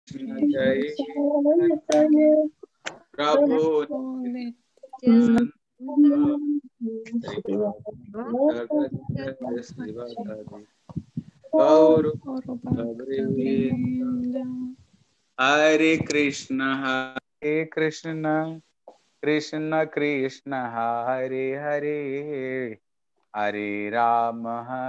जय प्रभु गौर हरे Krishna Krishna Krishna Hare Hare Hare Ram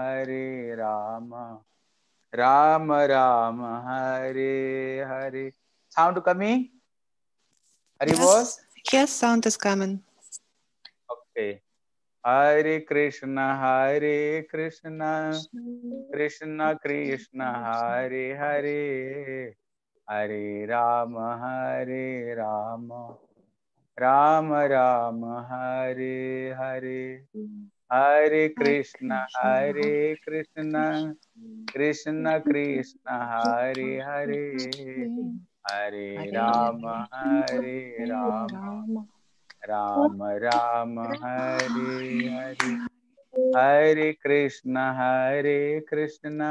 Ram Ram Hare Hare. Sound coming? Hari bol? Yes, sound is coming. Okay. Hare Krishna Krishna Krishna Hare Hare Hare Rama Rama Rama Hare Hare. Hare Krishna Krishna Krishna Hare Hare Hare Rama Rama Rama Hare Hare. Hare Krishna Krishna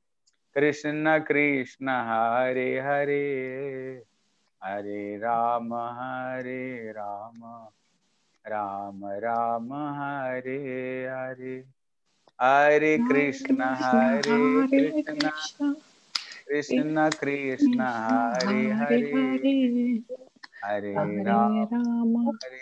Krishna Hare Hare Hare Rama Rama Rama Hare Hare. Hare Krishna Krishna Krishna Hare Hare Hare Rama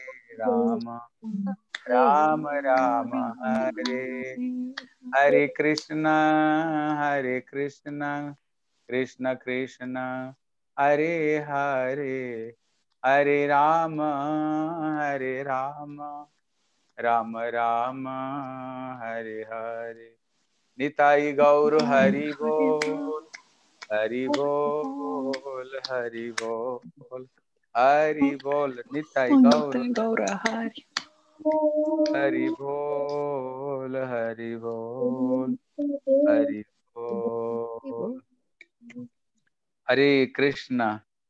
Rama Rama Hare. Hare Krishna Krishna Krishna Hare Hare Hare Rama Rama Rama Hare Hare. Nitai Gaur Hari Bol Hari Bol Hari Bol Hari Bol. Nitai Gaur Hari Bol Hari Bol Hari Bol. Hare Krishna.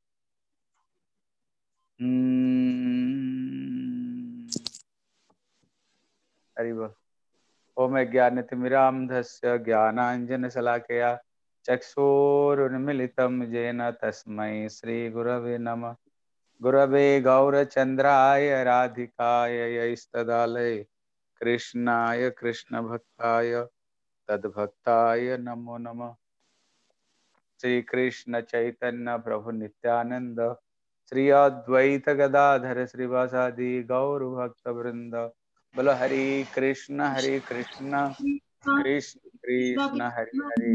Hari बोल. ओम ज्ञानतिमिरान्धस्य ज्ञानाञ्जनशलाकया चक्षुरुन्मिलितं येन तस्मै श्रीगुरवे नमः. गुरवे गौरचन्द्राय राधिकाय यैस्तदालये कृष्णाय कृष्णभक्ताय तद्भक्ताय नमो नमः. श्री कृष्ण चैतन्य प्रभु नित्यानंद श्री अद्वैत गदाधर श्रीवासादि गौर भक्त वृंद. बोलो हरे कृष्ण कृष्ण कृष्ण हरे हरे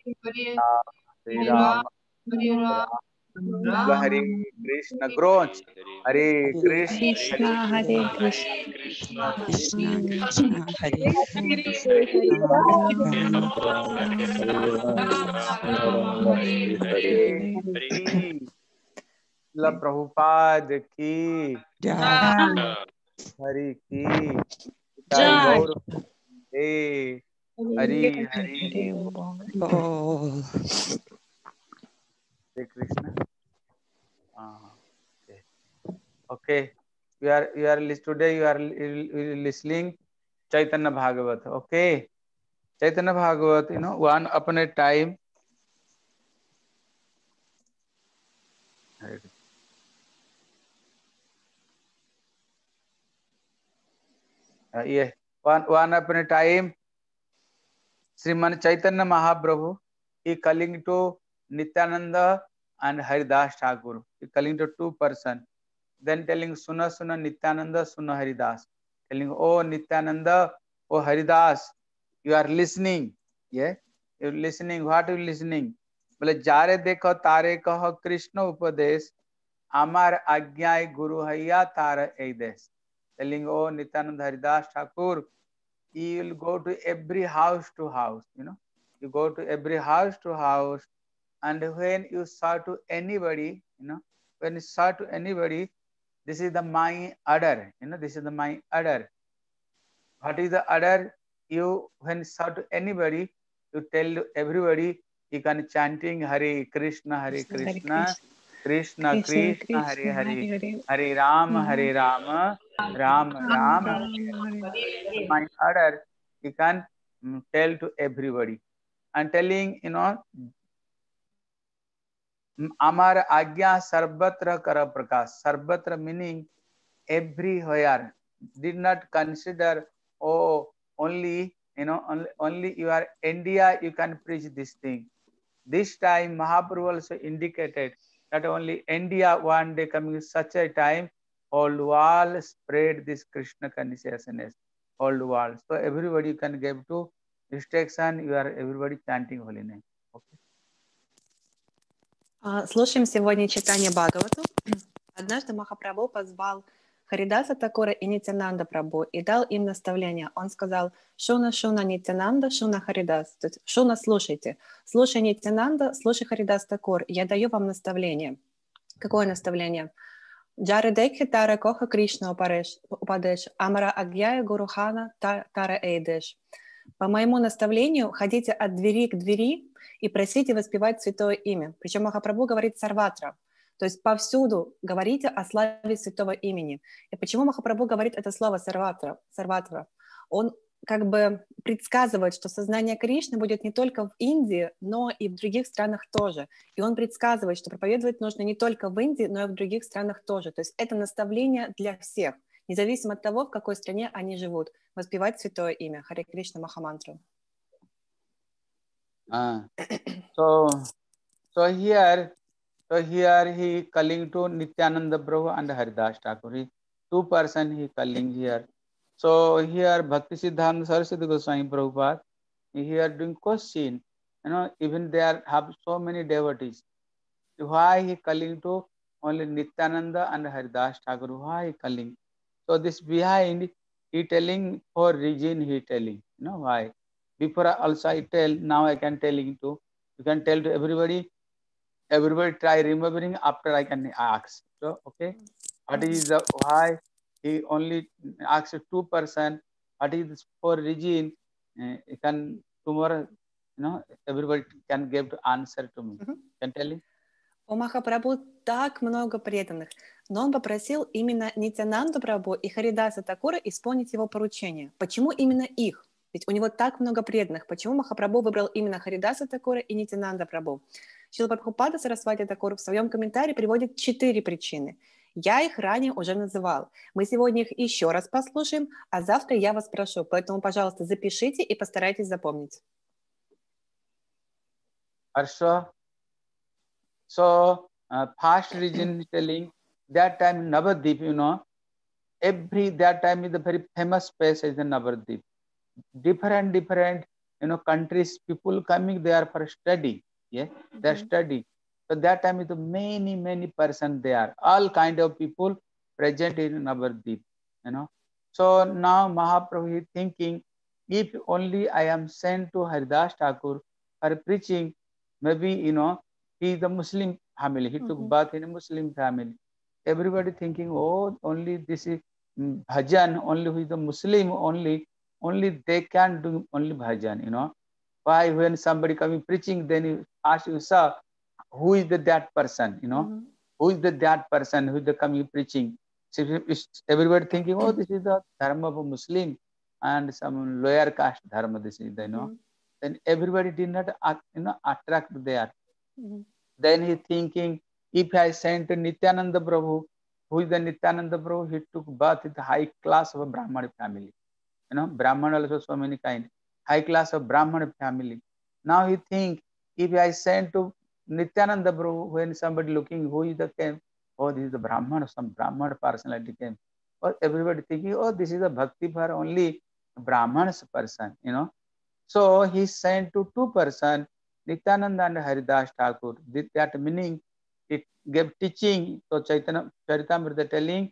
राम राम. बोलो हरे कृष्ण ग्रोच हरे Krishna Hare Krishna Krishna, Krishna Hare Prabhupada की हरि की गौर Hari Hari Krishna. Okay. Today you are listening Chaitanya Bhagavat. Okay. Chaitanya Bhagavat, one upon a time. Yeah. One upon a time, Sriman Chaitanya Mahaprabhu, he calling to Nityananda and Haridas Thakur. He calling to two persons. Then telling Suna Suna Nityananda, Suna Haridas. Telling, oh Nityananda, oh Haridas, you are listening. Yeah, you are listening. What are you listening? बोले जारे देखो तारे कहो कृष्ण उपदेश आमार आज्ञाय गुरु हैया तार ए देश. Telling, oh Nityananda Haridas Thakur, you will go to every house to house, you go to every house to house, and when you say to anybody, when you say to anybody, this is the my order, this is the my order. What is the order? You, when you say to anybody, you tell everybody, you can chanting Hare Krishna Krishna Krishna Hare Hare, Hare Rama Rama Rama my order. You can tell to everybody and telling, Amar agya sarvatra kara prakash. Sarvatra meaning everywhere. Did not consider, oh, only, only you are India, you can preach this thing. This time Mahaprabhu also indicated that only India one day coming such a time, whole world spread this Krishna consciousness, whole world. So everybody can give to instruction, you are everybody chanting holy name. Okay. Слушаем сегодня читание Бхагавату. Однажды Махапрабху позвал Харидаса Такура и Нитянанда Прабху и дал им наставление. Он сказал: Шуна, Шуна, Нитянанда, Шуна, Харидас. То есть, Шуна, слушайте. Слушай Нитянанда, слушай Харидас Такур. Я даю вам наставление. Какое наставление? Джары Декхи Тара Коха Кришна упадеш, Амара Агьяя Гурухана Тара Эйдеш. По моему наставлению, ходите от двери к двери и просите воспевать святое имя. Причем Махапрабху говорит сарватра. То есть повсюду говорите о славе святого имени. И почему Махапрабху говорит это слово сарватра? Он как бы предсказывает, что сознание Кришны будет не только в Индии, но и в других странах тоже. И он предсказывает, что проповедовать нужно не только в Индии, но и в других странах тоже. То есть это наставление для всех, независимо от того, в какой стране они живут. Воспевать святое имя. Харе Кришна Махамантру. So here he calling to Nityananda Prabhu and Haridas Thakur. Two person he calling here. So here Bhakti Siddhanta Saraswati Goswami Prabhupada, here doing question, even there have so many devotees. Why he calling to only Nityananda and Haridas Thakur? Why he calling? So this behind he telling for reason he telling. Why? Before also I tell, now I can telling to. You can tell to everybody. Everybody try remembering after I can ask. So okay, what is the why he only asked 2 person? What is for reason? You can tomorrow, everybody can give the answer to me. Can tell you? У Махапрабху так много преданных, но он попросил именно Нитянанду Прабху и Харидаса Такура исполнить его поручение. Почему именно их? Ведь у него так много преданных. Почему Махапрабху выбрал именно Харидаса Такура и Нитянанда Прабху? Шрила Прабхупада Сарасвати Такур в своем комментарии приводит 4 причины. Я их ранее уже называл. Мы сегодня их еще раз послушаем, а завтра я вас прошу. Поэтому, пожалуйста, запишите и постарайтесь запомнить. Хорошо. So, first reason telling, that time Navadvip, that time is the very famous place is the Navadvip. Different, countries, people coming there for study. Yeah, they study. So that time is the many person there. All kind of people present in Navadvip, So now Mahaprabhu is thinking, if only I am sent to Haridas Thakur for preaching, maybe, he is a Muslim family. He took birth in a Muslim family. Everybody thinking, oh, only this is bhajan, only who is a Muslim, only they can do only bhajan, Why when somebody coming preaching, then you ask yourself, who is that person, Who is that person who is the coming preaching? So everybody thinking, oh, this is the dharma of a Muslim and some lower caste dharma, this is the, Then everybody did not, attract there. Then he thinking, if I sent to Nityananda Prabhu, who is the Nityananda Prabhu? He took birth in the high class of a Brahmana family. Brahman also so many kind. High class of Brahmana family. Now he think, if I sent to Nityananda Prabhu, when somebody looking, who is the came? Oh, this is the Brahman, some Brahman personality came. Or everybody thinking, oh, this is a bhakti for only Brahman's person, So he sent to 2 person, Nityananda and Haridas Thakur. That meaning, it gave teaching. So Chaitanya Charitamrita telling,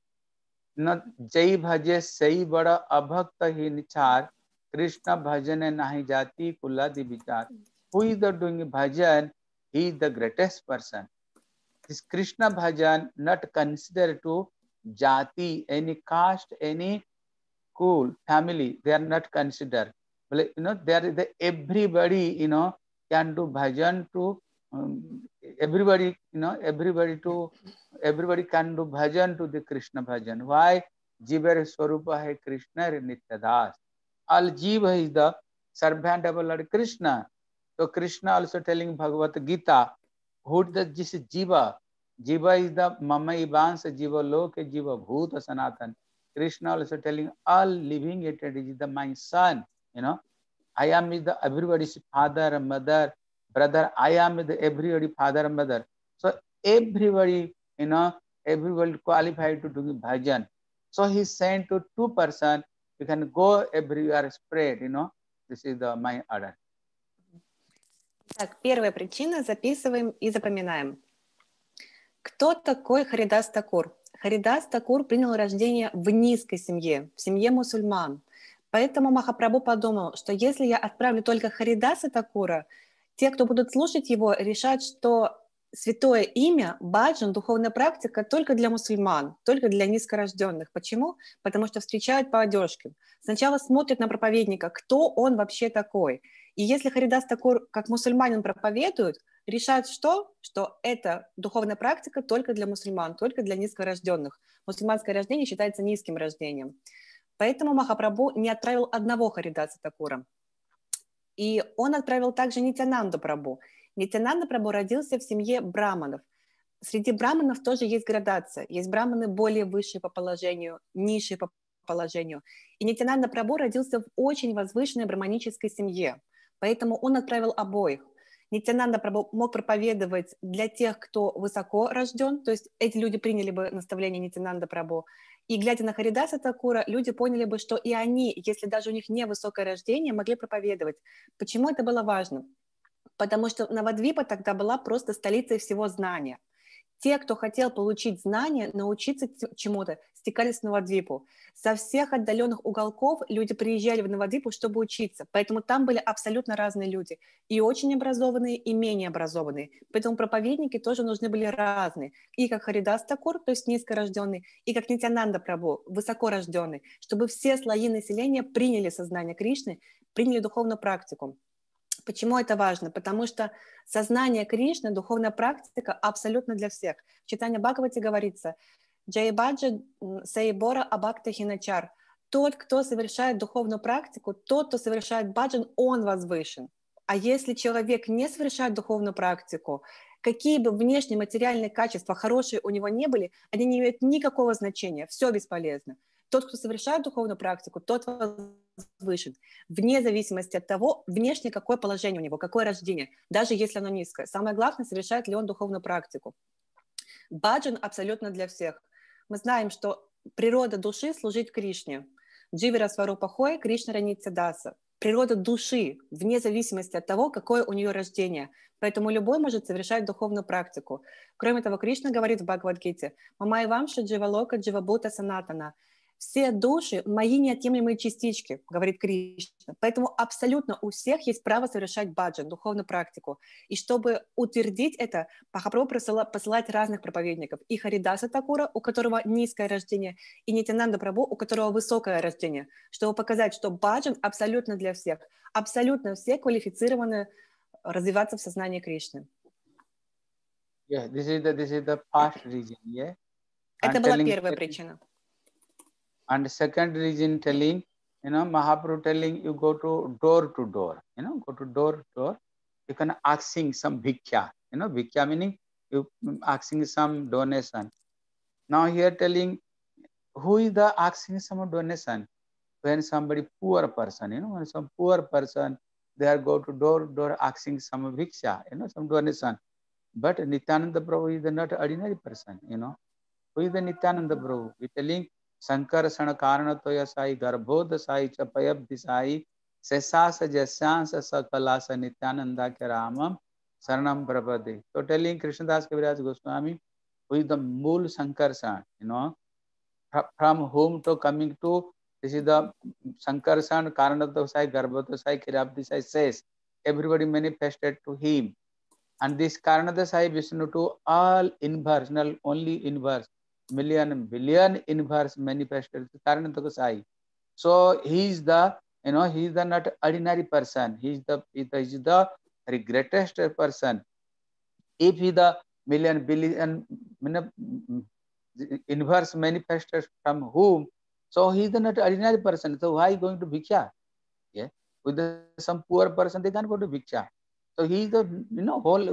Jai bhaje sai bada abhakta hi nichar, Krishna bhajane nahi jati kuladi vichar. Who is the doing bhajan? He is the greatest person. This Krishna bhajan not considered to jati, any caste, any cool family. They are not considered. There is everybody, can do bhajan to everybody, everybody can do bhajan to the Krishna bhajan. Why? Jivar Swarupa hai Krishna Nityadas. All Jiva is the servant of Lord Krishna. So Krishna also telling Bhagavad Gita, who this Jiva. Jiva is the Mama Ivans, Jiva Loke, Jiva Bhuta Sanatan. Krishna also telling all living entities is the my son. I am is the everybody's father, mother, brother. I am the everybody father and mother. So everybody, everybody qualified to do bhajan. So he sent to 2 person. You can go everywhere spread. This is the my order. Так, первая причина, записываем и запоминаем. Кто такой Харидас Такур? Харидас Такур принял рождение в низкой семье, в семье мусульман. Поэтому Махапрабху подумал, что если я отправлю только Харидаса Такура, те, кто будут слушать его, решат, что святое имя, баджан, духовная практика только для мусульман, только для низкорожденных. Почему? Потому что встречают по одежке. Сначала смотрят на проповедника, кто он вообще такой. И если Харидас Такур как мусульманин проповедует, решают что это духовная практика только для мусульман, только для низкорожденных. Мусульманское рождение считается низким рождением. Поэтому Махапрабху не отправил одного Харидаса Такура. И он отправил также Нитянанду Прабху. Нитянанда Прабху родился в семье браманов. Среди браманов тоже есть градация. Есть браманы более высшие по положению, низшие по положению. И Нитянанда Прабху родился в очень возвышенной браманической семье. Поэтому он отправил обоих. Нитянанда Прабху мог проповедовать для тех, кто высоко рожден, то есть эти люди приняли бы наставление Нитянанда Прабху. И глядя на Харидаса Такура, люди поняли бы, что и они, если даже у них не высокое рождение, могли проповедовать. Почему это было важно? Потому что Навадвипа тогда была просто столицей всего знания. Те, кто хотел получить знания, научиться чему-то, стекались в Навадвипу. Со всех отдаленных уголков люди приезжали в Навадвипу, чтобы учиться. Поэтому там были абсолютно разные люди. И очень образованные, и менее образованные. Поэтому проповедники тоже нужны были разные. И как Харидас Такур, то есть низкорожденный, и как Нитянанда Прабху, высокорожденный. Чтобы все слои населения приняли сознание Кришны, приняли духовную практику. Почему это важно? Потому что сознание Кришны, духовная практика абсолютно для всех. В Чайтанья Бхагавате говорится «Джайбаджа Саибора Абхакта Хиначар». Тот, кто совершает духовную практику, тот, кто совершает баджан, он возвышен. А если человек не совершает духовную практику, какие бы внешние материальные качества хорошие у него не были, они не имеют никакого значения, все бесполезно. Тот, кто совершает духовную практику, тот возвышен, вне зависимости от того, внешне какое положение у него, какое рождение, даже если оно низкое. Самое главное, совершает ли он духовную практику. Баджан абсолютно для всех. Мы знаем, что природа души служить Кришне. Дживира Сварупа Хой, Кришна Ранитя Даса. Природа души, вне зависимости от того, какое у нее рождение. Поэтому любой может совершать духовную практику. Кроме того, Кришна говорит в Бхагавад-гите «Мамай вамша дживалока дживабута санатана». Все души – мои неотъемлемые частички, говорит Кришна. Поэтому абсолютно у всех есть право совершать баджан, духовную практику. И чтобы утвердить это, Махапрабху посылает разных проповедников. И Харидаса Такура, у которого низкое рождение, и Нитянанда Прабху, у которого высокое рождение, чтобы показать, что баджан абсолютно для всех. Абсолютно все квалифицированы развиваться в сознании Кришны. Yeah, this is the first reason. Yeah. Это была первая причина. And the second reason telling, Mahaprabhu telling you go to door, go to door to door. You can asking some bhikya, bhikya meaning you asking some donation. Now here telling who is the asking some donation? When somebody poor person, when some poor person, they are go to door asking some bhiksha, some donation. But Nityananda Prabhu is not ordinary person, Who is the Nityananda Prabhu? We telling Shankar Sana Karana Toya Sai Garbhodha Sai Chapayabdi Sai Sesasa Jasyans Sakalasa Nityananda Karamam Saranam Prabhade. So telling Krishnadas Kaviraj Goswami, who is the Mool Shankar San, from whom to coming to, this is the Shankar San Karana Toya Sai Garbhodha Sai Kirabdi Sai says, everybody manifested to him. And this Karanada Sai Vishnu to all inverse, not only inverse, million, billion inverse manifested Karanada Sai. So he is the, he is the not ordinary person. He is the greatest person. If he the million, billion, inverse manifested from whom, so he is the not ordinary person. So why going to Bhiksha? Yeah, with some poor person, they can't go to Bhiksha. So he is the, whole,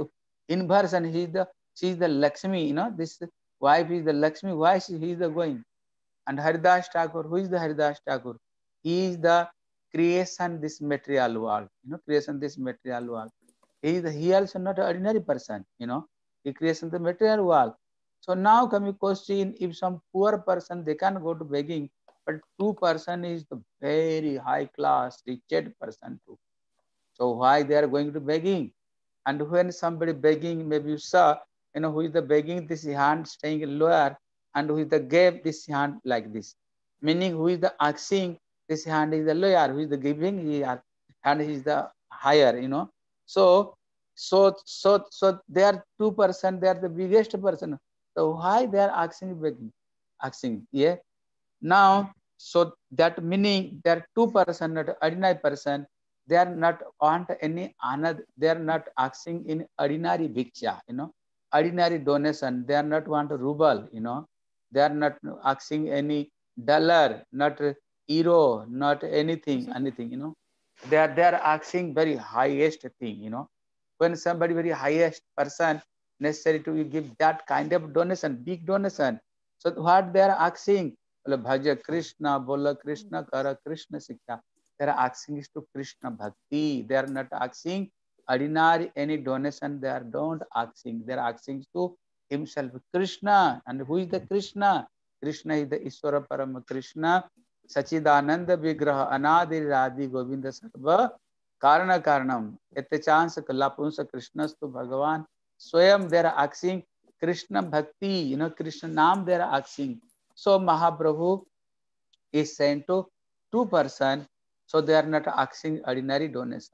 inversion. She is the Lakshmi, you know, this wife is the Lakshmi. Why he is the going? And Haridas Thakur, who is the Haridas Thakur? He is the creation this material world, you know, creation this material world. He also not an ordinary person, you know, he creates the material world. So now coming question, if some poor person, they can go to begging, but two person is the very high class, rich person too. So why they are going to begging? And when somebody begging, maybe you saw, you know, who is the begging, this hand staying lower, and who is the gave this hand like this. Meaning who is the asking, this hand is the lower, who is the giving, hand is the higher, you know. So they are two person, they are the biggest person. So why they are asking begging? Asking, yeah. Now, so that meaning there are two person, not ordinary person. They are not want any another. They are not asking in ordinary bhiksha, you know, ordinary donation. They are not want ruble, you know. They are not asking any dollar, not euro, not anything, you know. They are asking very highest thing, you know. When somebody very highest person necessary to give that kind of donation, big donation. So what they are asking? Bhaja Krishna, Bola Krishna, Kara Krishna Sikha. They are asking is to Krishna Bhakti. They are not asking ordinary any donation. They are don't asking. They are asking to himself Krishna. And who is the Krishna? Krishna is the Iswara Parama Krishna. Sachidananda Vigraha Anadi Radhi Govinda Sarva Karana Karanam. Etechansa Kalapunsa Krishnastu Bhagavan. Swayam they are asking Krishna Bhakti. You know, Krishna Nam they are asking. So Mahaprabhu is sent to two person, so they are not asking ordinary donation.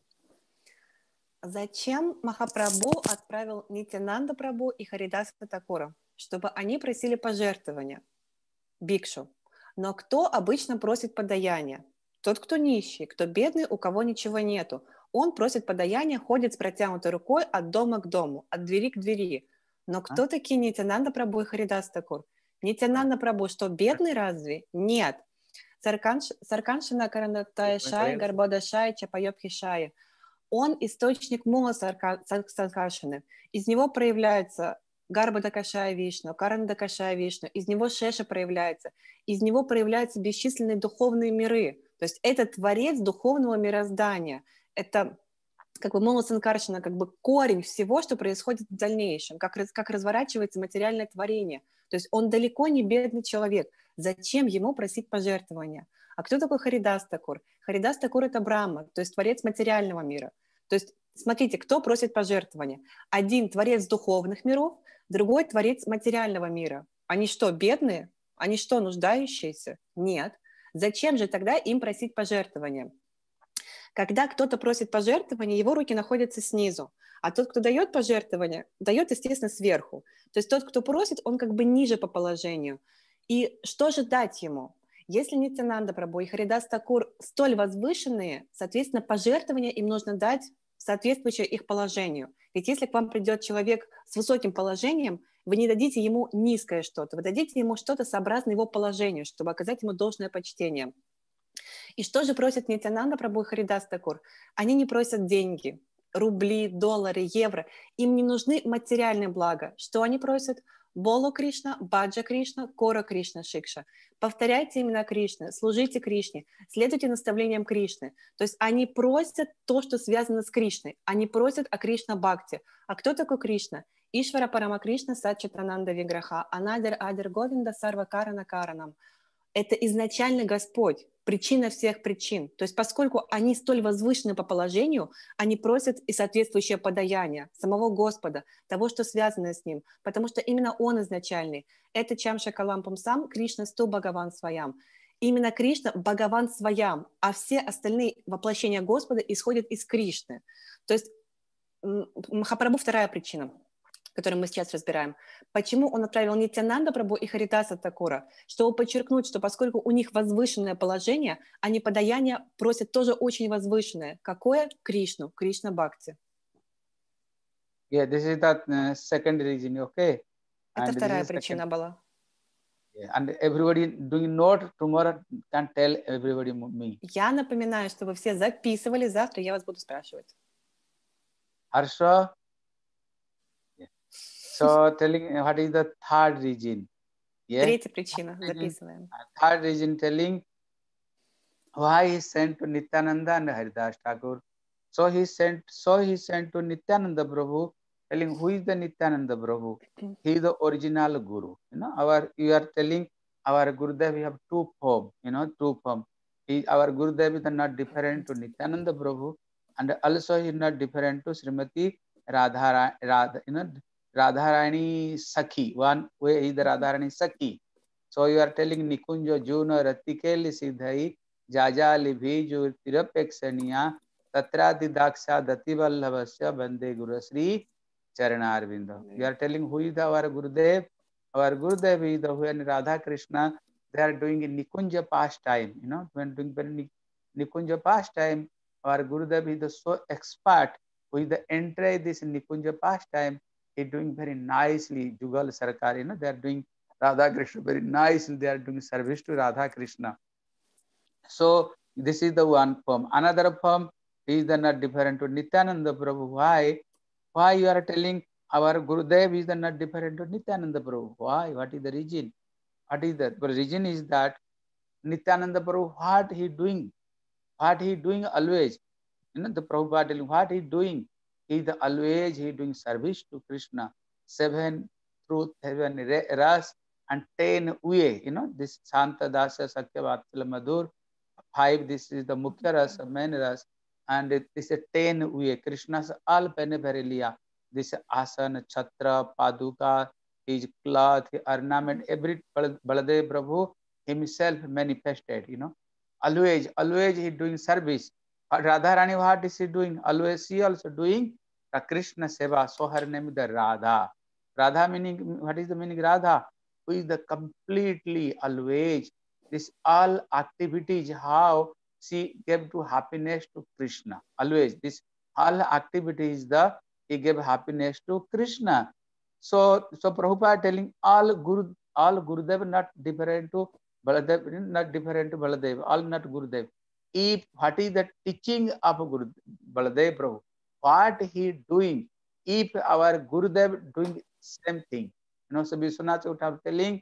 Зачем Махапрабху отправил Нитянанда Прабху и Харидаса Такура? Чтобы они просили пожертвования, бикшу. Но кто обычно просит подаяние? Тот, кто нищий, кто бедный, у кого ничего нету. Он просит подаяние, ходит с протянутой рукой от дома к дому, от двери к двери. Но кто такие Нитянанда Прабху и Харидас Такур? Нитянанда Прабху что, бедный разве? Нет. Сарканшина Каранатая Гарбода Шай, Чапайобхи Шай. Он источник мула Сарканшины. Из него проявляется Гарбада Кашая Вишну, Каранда Кашая Вишну. Из него Шеша проявляется. Из него проявляются бесчисленные духовные миры. То есть это творец духовного мироздания. Это как бы Мула Санкаршина, как бы корень всего, что происходит в дальнейшем, как разворачивается материальное творение. То есть он далеко не бедный человек. Зачем ему просить пожертвования? А кто такой Харидас Такур? Харидас Такур – это Брахма, то есть творец материального мира. То есть смотрите, кто просит пожертвования? Один творец духовных миров, другой творец материального мира. Они что, бедные? Они что, нуждающиеся? Нет. Зачем же тогда им просить пожертвования? Когда кто-то просит пожертвования, его руки находятся снизу, а тот, кто дает пожертвования, дает, естественно, сверху. То есть тот, кто просит, он как бы ниже по положению. И что же дать ему? Если Нитянанда Прабху и Харидас Такур столь возвышенные, соответственно, пожертвования им нужно дать соответствующее их положению. Ведь если к вам придет человек с высоким положением, вы не дадите ему низкое что-то, вы дадите ему что-то сообразно его положению, чтобы оказать ему должное почтение. И что же просят Нитянанда Прабху и Харидас Такур? Они не просят деньги, рубли, доллары, евро. Им не нужны материальные блага. Что они просят? Боло Кришна, Баджа Кришна, Кора Кришна Шикша. Повторяйте имена Кришны, служите Кришне, следуйте наставлениям Кришны. То есть они просят то, что связано с Кришной. Они просят о Кришна Бхакти. А кто такой Кришна? Ишвара Парама Кришна Сачитананда Виграха, Анадир Адир Говинда Сарва Карана Каранам. Это изначально Господь, причина всех причин. То есть поскольку они столь возвышены по положению, они просят и соответствующее подаяние самого Господа, того, что связано с Ним, потому что именно Он изначальный. Это Чамша Калампам Сам, Кришна Сту Бхагаван Своям. Именно Кришна Бхагаван Своям, а все остальные воплощения Господа исходят из Кришны. То есть Махапрабху вторая причина, который мы сейчас разбираем. Почему он отправил Нитянанда Прабху и Харидаса Такура? Чтобы подчеркнуть, что поскольку у них возвышенное положение, они подаяние просят тоже очень возвышенное. Какое? Кришну, Кришна Бхакти. Yeah, this is the second reason, okay? Это вторая причина была. Yeah, and everybody doing note tomorrow can tell everybody me. Я напоминаю, что вы все записывали, завтра я вас буду спрашивать. Harsha? So telling what is the third reason? Yeah. Третья причина, записываем. Third reason telling why he sent to Nityananda and Haridas Thakur. So he sent to Nityananda Prabhu, telling who is the Nityananda Prabhu? He is the original Guru. You know, you are telling our Gurudev, we have two form. You know, two form. Our Gurudev is not different to Nityananda Prabhu, and also he is not different to Srimati Radharani Sakhi. One way is the Radharani Sakhi. So you are telling Nikunjo Juno Ratikeli Siddhai Jajali Biju Tirapexania Tatradi Daksha Dativallabasya Bande Guru Sri Charanarvinda. You are telling who is our Gurudev? Our Gurudev is the when Radha Krishna, they are doing in Nikunja pastime. You know, when doing Nikunja pastime, our Gurudev is the so expert who is the entry this Nikunja pastime. He is doing very nicely. Jugal Sarkar, you know, they are doing Radha Krishna very nicely. They are doing service to Radha Krishna. So this is the one form. Another form is the not different to Nityananda Prabhu. Why? Why you are telling our Gurudev is the not different to Nityananda Prabhu? Why? What is the reason? What is that? The reason is that Nityananda Prabhu, what he doing? What he doing always? You know, the Prabhupada telling what he doing? He the always he doing service to Krishna. 7 truth, 7 ras, and 10 way. You know, this Shanta Dasa Sakya Vatsala Madhur. 5, this is the Mukhya Ras, main ras, and this is 10 way. Krishna's all pene liya. This asana, chatra, paduka, his cloth, his ornament, every Baladev Prabhu himself manifested, you know. Always he doing service. Radharani, what is she doing? Always she also doing the Krishna Seva. So her name is the Radha. Radha meaning, what is the meaning Radha? Who is the completely always this all activities, how she gave to happiness to Krishna. Always this all activities he gave happiness to Krishna. So Prabhupada telling all Gurudev not different to Baladev, not different to Baladev, all not Gurudev. If what is the teaching of Guru Baladev Prabhu, what he doing, if our Gurudev doing same thing, you know, so Vishwanath Chakravarti telling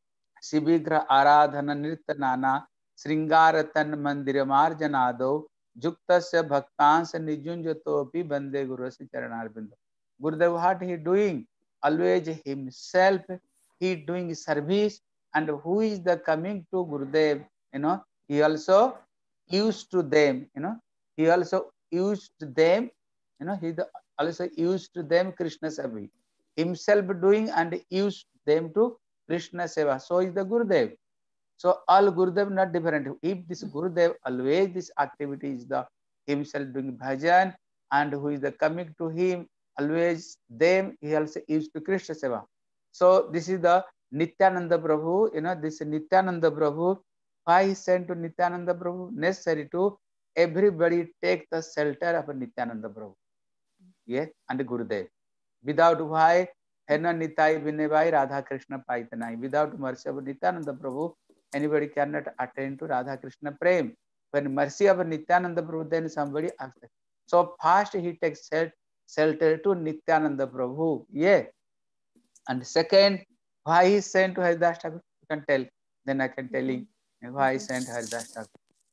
शिविग्र आराधन नृत्य नाना श्रृंगार तन मंदिर मार्जनादो जुक्तस्य भक्तांश निजुंजतोपि बंदे गुरु से चरणारविंद. Gurudev, what he doing? Always himself he doing service, and who is the coming to Gurudev? You know, he also used to them. You know, he also used them. You know, he also used to them Krishna Savi. Himself doing and used them to Krishna Seva. So is the Gurudev. So all Gurudev not different. If this Gurudev always this activity is the himself doing bhajan, and who is the coming to him always them he also used to Krishna Seva. So this is the Nityananda Prabhu. You know, this Nityananda Prabhu. Why he sent to Nityananda Prabhu? Necessary to everybody take the shelter of Nityananda Prabhu. Yeah, and Gurudev. Without why Hena Nitai Vinevai Radha Krishna Paitanai. Without mercy of Nityananda Prabhu, anybody cannot attain to Radha Krishna Prem. When mercy of Nityananda Prabhu, then somebody asks. So first he takes shelter to Nityananda Prabhu. Yeah. And second, why he sent to Haridas Thakur? You can tell. Then I can tell you why he sent Haridas Thakur.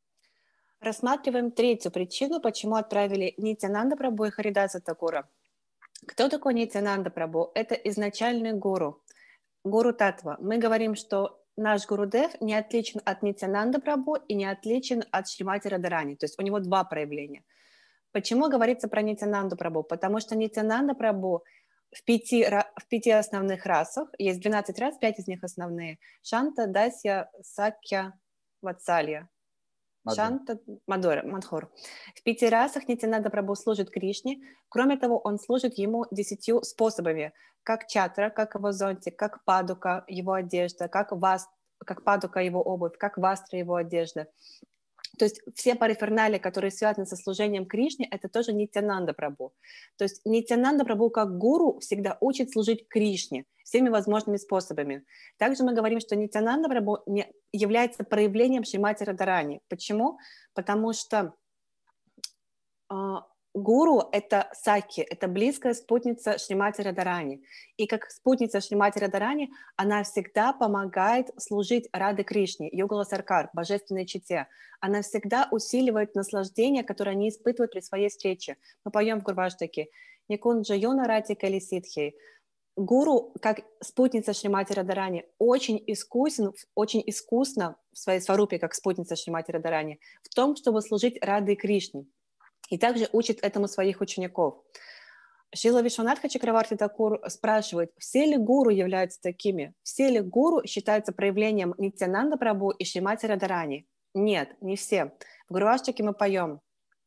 Рассматриваем третью причину, почему отправили Нитянанда Прабху и Харидаса Такура. Кто такой Нитянанда Прабху? Это изначальный гуру, гуру Татва. Мы говорим, что наш Гурудев не отличен от Нитянанда Прабху и не отличен от Шримати Радharani. То есть у него два проявления. Почему говорится про Нитянанду Прабху? Потому что Нитянанда Прабху в 5 основных расах, есть 12 рас, 5 из них основные. Шанта, Дасья, Сакья, Ватсалья. Шанта, Мадхур. В 5 расах Нитянанда Прабху служит Кришне. Кроме того, он служит ему 10 способами. Как чатра, как его зонтик, как падука, его одежда, как падука, его обувь, как вастра, его одежда. То есть все париферналии, которые связаны со служением Кришне, это тоже Нитянанда Прабху. То есть Нитянанда Прабху как гуру всегда учит служить Кришне всеми возможными способами. Также мы говорим, что Нитянанда Прабху не является проявлением Шримати Радharani. Почему? Потому что гуру — это саки, это близкая спутница Шримати Радарани. И как спутница Шримати Радарани, она всегда помогает служить Раде Кришне, Югала Саркар, божественной чете. Она всегда усиливает наслаждение, которое они испытывают при своей встрече. Мы поем в Гурваштаке «Никунджа юна рати кали ситхи». Гуру, как спутница Шримати Радарани, очень искусно в своей сварупе, как спутница Шримати Радарани, в том, чтобы служить Раде Кришне. И также учит этому своих учеников. Шрила Вишванатха Чакраварти Такур спрашивает, все ли гуру являются такими? Все ли гуру считаются проявлением Нитьянанда Прабху и Шримати Радарани? Нет, не все. В Гурваштаке мы поем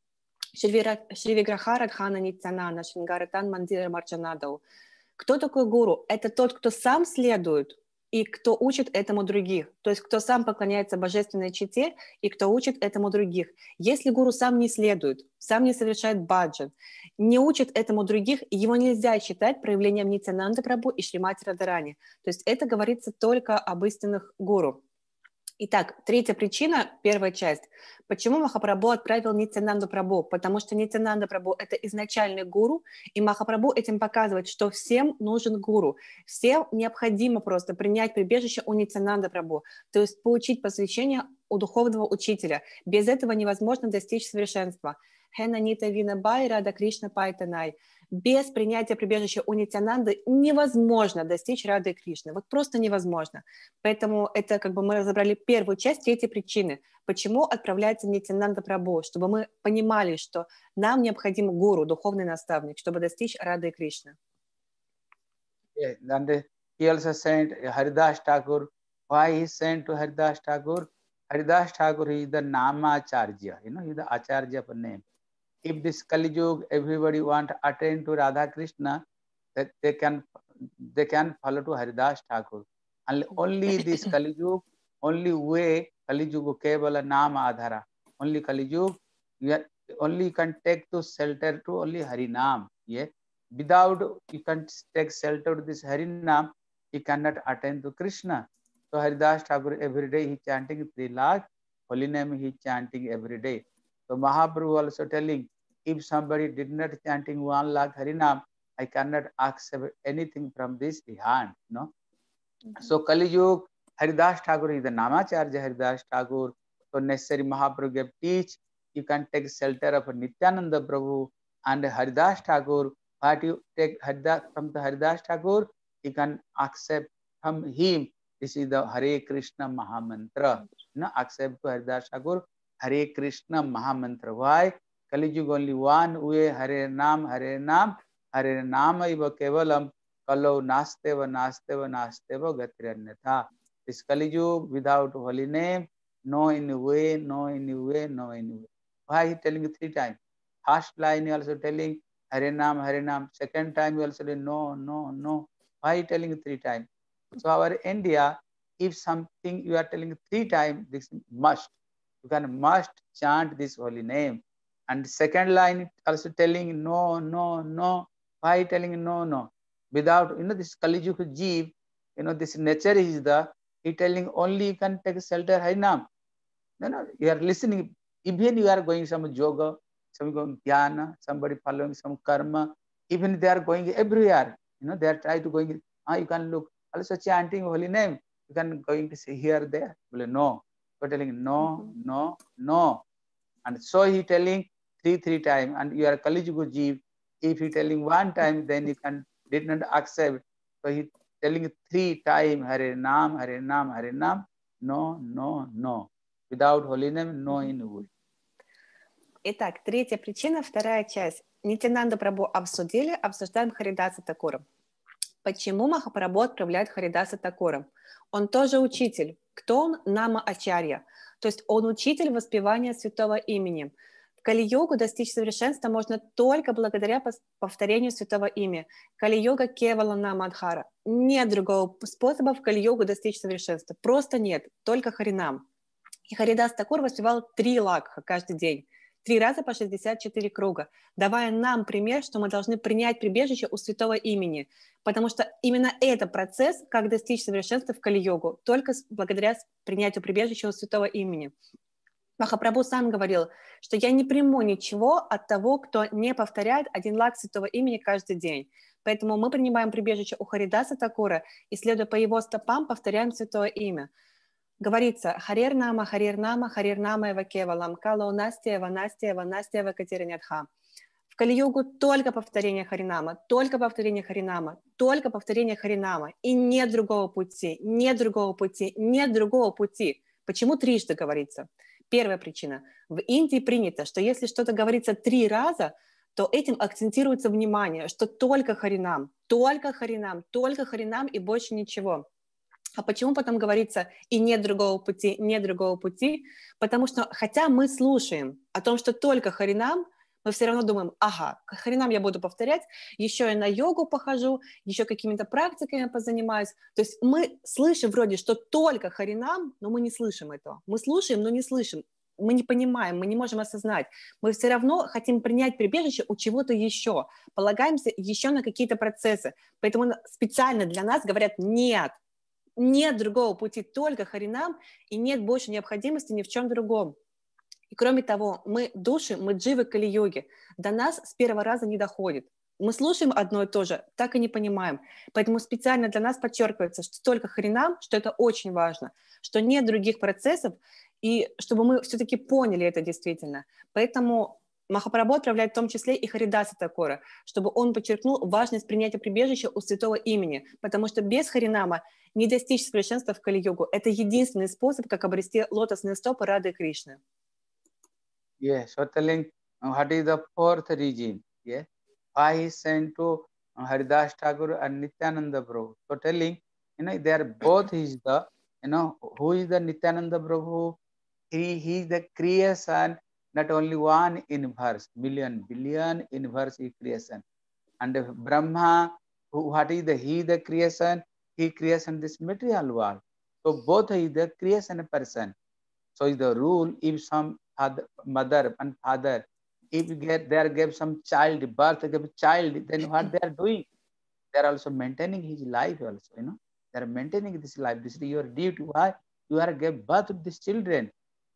Шри Виграха Радхана Нитьянанда Шингаратан Мандира Марчанадау. Кто такой гуру? Это тот, кто сам следует и кто учит этому других. То есть кто сам поклоняется божественной чете и кто учит этому других. Если гуру сам не следует, сам не совершает баджан, не учит этому других, его нельзя считать проявлением Нитьянанды Прабху и Шримати Радарани. То есть это говорится только об истинных гуру. Итак, третья причина, первая часть. Почему Махапрабху отправил Нитьянанду Прабху? Потому что Нитьянанда Прабху – это изначальный гуру, и Махапрабху этим показывает, что всем нужен гуру. Всем необходимо просто принять прибежище у Нитьянанда Прабху, то есть получить посвящение у духовного учителя. Без этого невозможно достичь совершенства. Хена Нита Вина Бай Рада Кришна Пайтанай. Без принятия прибежища у Нитьянанды невозможно достичь Рады Кришны. Вот просто невозможно. Поэтому это как бы мы разобрали первую часть третьей причины. Почему отправляется Нитьянанда Прабху? Чтобы мы понимали, что нам необходим гуру, духовный наставник, чтобы достичь Рады Кришны. Yeah, and he also sent Haridas Thakur. Why he sent to Haridas Thakur? Haridas Thakur is the Namacharya. You know, he is the Acharya for name. If this Kali Yuga, everybody want to attain to Radha Krishna, that they can follow to Haridas Thakur. And only this Kali Yuga, only way Kali Yuga Kevala Nama Adhara. Only Kali Yuga, only you can take to shelter to only Harinam. Yeah. Without you can take shelter to this Harinam, you cannot attain to Krishna. So Haridas Thakur every day he chanting 3 lakh, holy name he chanting every day. So Mahaprabhu also telling, if somebody did not chanting 1 lakh Harinam, I cannot accept anything from this hand. No. So Kali Yuga, Haridas Thakur is the Namacharya Haridas Thakur. So necessary Mahaprabhu gave teach, you can take shelter of Nityananda Prabhu and Haridas Thakur. What you take from the Haridas Thakur, you can accept from him. This is the Hare Krishna Mahamantra. No, accept to Haridas Thakur, Hare Krishna Mahamantra. Why? Kali Yuga only one way, Hare Nam, Hare Nam, Hare Nama iva kevalam, Kalo nasteva, nasteva, nasteva, gatiranyatha. This Kali Yuga without holy name, no any way, no any way, no any way. Why he telling you 3 times? First line he also telling Hare Nam, Hare Nam. Second time he also telling no, no, no. Why he telling you 3 times? So our India, if something you are telling 3 times, this must. You can must chant this holy name. And second line also telling no, no, no. Why telling no, no? Without, this Kali Yuga Jeev, this nature is he telling only you can take shelter Harinam. No, you are listening. Even you are going some yoga, some going dhyana, somebody following some karma, even they are going everywhere. They are trying to going, you can look, also chanting holy name. You can going to say here, there. Well, no. You're telling no, no, no. And so he telling three times, and you are Kali Yuga Jeev. If he telling 1 time, then you did not accept. So he telling 3 times, Hare Nam, Hare Nam, Hare Nam. No, no, no. Without holy name, no in way. Итак, третья причина, вторая часть. Нитьянанда Прабху обсудили, обсуждаем Харидаса Такура. Почему Махапрабху отправляет Харидаса Такура? Он тоже учитель. Кто он? Нама Ачарья. То есть он учитель воспевания святого имени. В Кали-йогу достичь совершенства можно только благодаря повторению святого имени. Кали-йога кевала нама адхара. Нет другого способа в Кали-йогу достичь совершенства. Просто нет. Только Харинам. И Харидас Такур воспевал 3 лакха каждый день. 3 раза по 64 круга, давая нам пример, что мы должны принять прибежище у святого имени, потому что именно это процесс, как достичь совершенства в Кали-йогу, только благодаря принятию прибежища у святого имени. Махапрабху сам говорил, что я не приму ничего от того, кто не повторяет один лак святого имени каждый день. Поэтому мы принимаем прибежище у Харидаса Такура и, следуя по его стопам, повторяем святое имя. Говорится «Харир нама, харир нама эва кевалам, кало настя эва катеринятха». В Кали-югу только повторение Харинама, только повторение Харинама, только повторение Харинама. И нет другого пути, нет другого пути, нет другого пути. Почему трижды говорится? Первая причина. В Индии принято, что если что-то говорится 3 раза, то этим акцентируется внимание, что только Харинам и больше ничего. А почему потом говорится «и нет другого пути, нет другого пути»? Потому что, хотя мы слушаем о том, что только Харинам, мы все равно думаем, ага, Харинам я буду повторять, еще я на йогу похожу, еще какими-то практиками позанимаюсь. То есть мы слышим вроде, что только Харинам, но мы не слышим этого. Мы слушаем, но не слышим. Мы не понимаем, мы не можем осознать. Мы все равно хотим принять прибежище у чего-то еще, полагаемся еще на какие-то процессы. Поэтому специально для нас говорят «нет». Нет другого пути, только Харинам, и нет больше необходимости ни в чем другом. И кроме того, мы души, мы дживы Кали-йоги. До нас с первого раза не доходит. Мы слушаем одно и то же, так и не понимаем. Поэтому специально для нас подчеркивается, что только Харинам, что это очень важно, что нет других процессов, и чтобы мы все-таки поняли это действительно. Поэтому Махапрабху отправляет в том числе и Харидаса Такура, чтобы он подчеркнул важность принятия прибежища у святого имени, потому что без Харинама не достичь совершенства в Кали-югу. Это единственный способ, как обрести лотосные стопы Рады Кришны. Yeah, so telling what is the fourth reason? Yeah, why he sent to Haridas Thakur and Nityananda Prabhu. So telling, they are both is the, who is the Nityananda Prabhu? He is the creation, not only one universe, billion universe is creation. And Brahma, what is he the creation? He creation this material world. So both is the creation person. So is the rule, if some mother and father, if they give some child, birth, give a child, then what they are doing? They are also maintaining his life also, They are maintaining this life. This is your duty. Why? You are give birth to these children.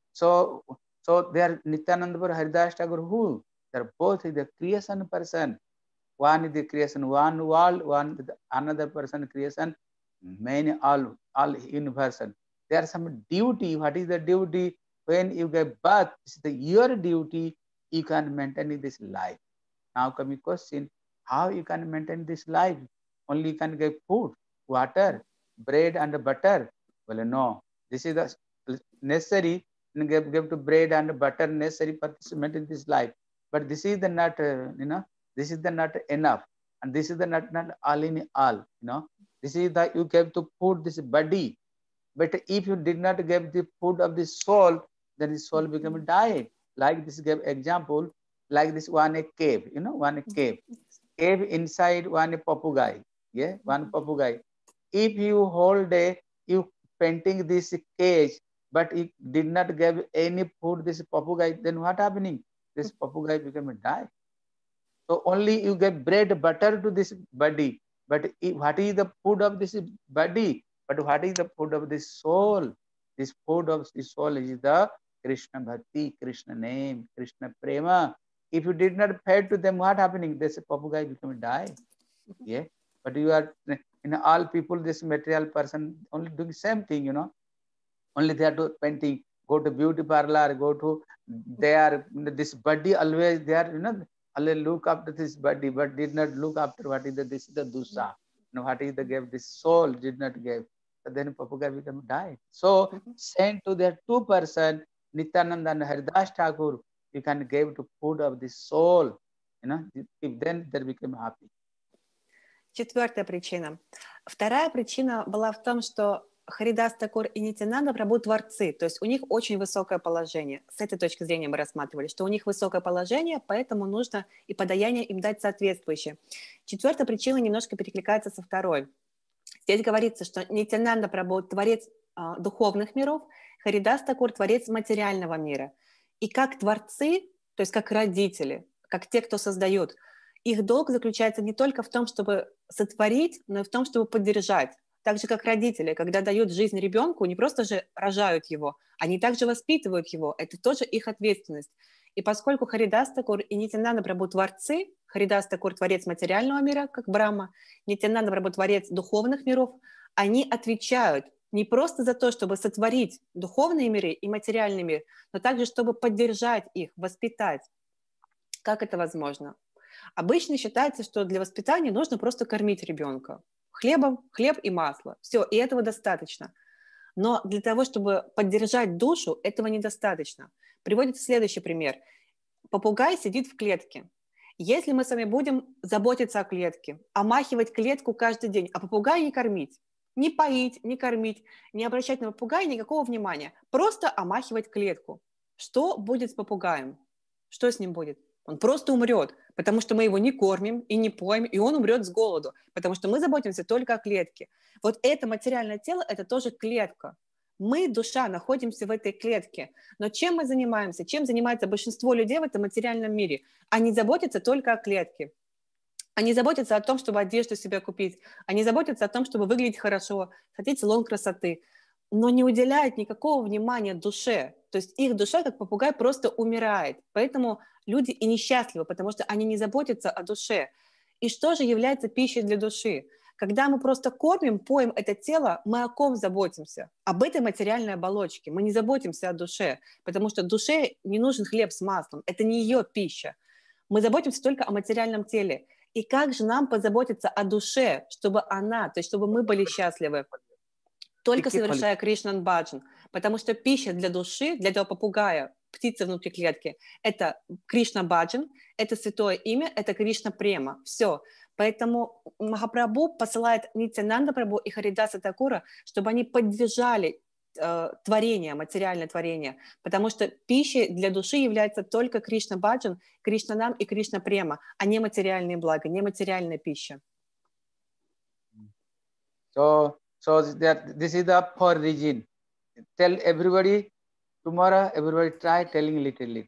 So they are Nityananda Prabhu, Haridas Thakur, who? They are both is the creation person. One is the creation, one world, one another person creation, many all universe. There are some duty. What is the duty? When you give birth, it's your duty. You can maintain this life. Now coming question, how you can maintain this life? Only you can give food, water, bread and butter. Well, no. This is the necessary. Give to bread and butter necessary for maintain this life. But this is the not, this is the not enough. And this is the not all in all, This is the, you give to food this body. But if you did not give the food of the soul, then the soul become died. Like this give example, like this one a cave, one cave. Cave inside one a papagayi. Yeah, one papagayi. If you whole day, you painting this cage, but it did not give any food this papagayi, then what happening? This papagayi become die. So only you give bread, butter to this body. But what is the food of this body? But what is the food of this soul? This food of the soul is the Krishna Bhakti, Krishna name, Krishna Prema. If you did not feed to them, what happening? This papagayi become die. Yeah. But you are, all people, this material person only doing same thing, Only they are to painting, go to beauty parlor, go to, they are, this body always, they are, always look after this body, but did not look after what is this is the dusha. What is the give? This soul did not give. So then papagayi become die. So sent to their two person, Nityananda and Haridas Thakur, you can give to food of the soul, if then they become happy. Четвертая причина. Вторая причина была в том, что Харидас Такур и Нитянанда Прабху творцы, то есть у них очень высокое положение. С этой точки зрения мы рассматривали, что у них высокое положение, поэтому нужно и подаяние им дать соответствующее. Четвертая причина немножко перекликается со второй. Здесь говорится, что Нитянанда Прабху творец духовных миров, Харидас Такур творец материального мира. И как творцы, то есть как родители, как те, кто создают, их долг заключается не только в том, чтобы сотворить, но и в том, чтобы поддержать. Так же, как родители, когда дают жизнь ребенку, не просто же рожают его, они также воспитывают его. Это тоже их ответственность. И поскольку Харидас Такур и Нитянанда Прабху творцы, Харидас Такур творец материального мира, как Брахма, Нитянанда Прабху творец духовных миров, они отвечают не просто за то, чтобы сотворить духовные миры и материальный мир, но также, чтобы поддержать их, воспитать. Как это возможно? Обычно считается, что для воспитания нужно просто кормить ребенка. Хлебом, хлеб и масло. Все, и этого достаточно. Но для того, чтобы поддержать душу, этого недостаточно. Приводится следующий пример. Попугай сидит в клетке. Если мы с вами будем заботиться о клетке, омахивать клетку каждый день, а попугая не кормить, не поить, не кормить, не обращать на попугая никакого внимания, просто омахивать клетку. Что будет с попугаем? Что с ним будет? Он просто умрет, потому что мы его не кормим и не поем, и он умрет с голоду, потому что мы заботимся только о клетке. Вот это материальное тело – это тоже клетка. Мы, душа, находимся в этой клетке. Но чем мы занимаемся? Чем занимается большинство людей в этом материальном мире? Они заботятся только о клетке. Они заботятся о том, чтобы одежду себе купить. Они заботятся о том, чтобы выглядеть хорошо, хотеть салон красоты. Но не уделяют никакого внимания душе. То есть их душа, как попугай, просто умирает. Поэтому люди и несчастливы, потому что они не заботятся о душе. И что же является пищей для души? Когда мы просто кормим, поем это тело, мы о ком заботимся? Об этой материальной оболочке. Мы не заботимся о душе, потому что душе не нужен хлеб с маслом. Это не ее пища. Мы заботимся только о материальном теле. И как же нам позаботиться о душе, чтобы она, то есть чтобы мы были счастливы? Только совершая Кришнан баджан. Потому что пища для души, для этого попугая, птицы внутри клетки, это Кришна баджан, это святое имя, это Кришна према. Все. Поэтому Махапрабху посылает Нитянанда Прабху и Харидаса Такура, чтобы они поддержали творение, материальное творение, потому что пищей для души является только Кришна баджан, Кришна нам и Кришна према, а не материальные блага, не материальная пища. So that this is the for reason. Tell everybody tomorrow. Everybody try telling little.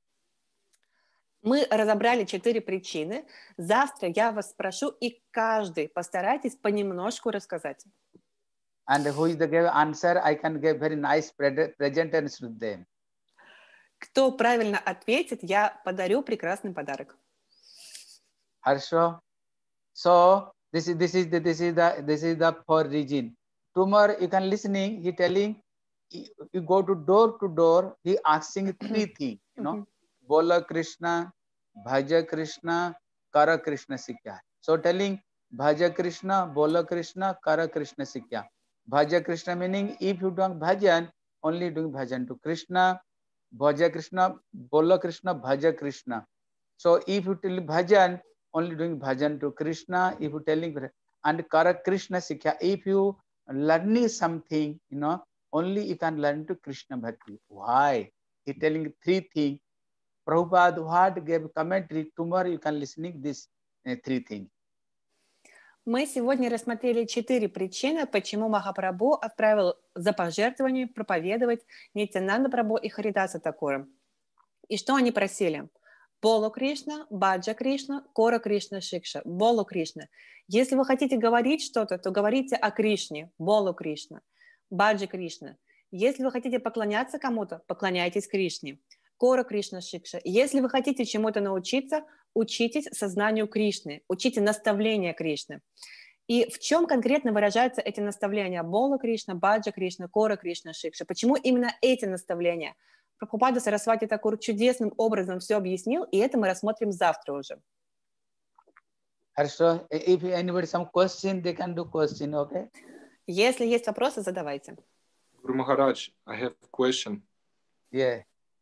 Мы разобрали 4 причины. Завтра я вас спрошу, и каждый постарайтесь понемножку рассказать. And who is the give answer? I can give very nice presents to them. Кто правильно ответит, я подарю прекрасный подарок. Harsha. So this is the for reason. Tomorrow you can listening. He telling you go to door. He asking 3 things. You know, Bola Krishna, Bhaja Krishna, Kara Krishna Sikya. So telling Bhaja Krishna, Bola Krishna, Kara Krishna Sikya. Bhaja Krishna meaning if you don't bhajan, only doing bhajan to Krishna. Bhaja Krishna, Bola Krishna, Bhaja Krishna. So if you tell bhajan, only doing bhajan to Krishna. If you telling and Kara Krishna Sikya, if you learning something, you know, only you can learn to Krishna Bhakti. Why? He telling 3 things. Prabhupada what gave commentary. Tomorrow you can listening this 3 things. Мы сегодня рассмотрели 4 причины, почему Махапрабху отправил за пожертвование проповедовать Нитянанда Прабху и Харидаса Такура. И что они просили? Боло Кришна, Баджа Кришна, Кора Кришна Шикша. Боло Кришна. Если вы хотите говорить что-то, то говорите о Кришне. Боло Кришна. Баджа Кришна. Если вы хотите поклоняться кому-то, поклоняйтесь Кришне. Кора Кришна Шикша. Если вы хотите чему-то научиться, учитесь сознанию Кришны, учите наставления Кришны. И в чем конкретно выражаются эти наставления? Бола Кришна, Баджа Кришна, Кора Кришна Шикша. Почему именно эти наставления? Прабхупада Сарасвати Такур чудесным образом все объяснил, и это мы рассмотрим завтра уже. Хорошо. If anybody some question, they can do question, okay? Если есть вопросы, задавайте. Guru Maharaj, I have a question. Yeah.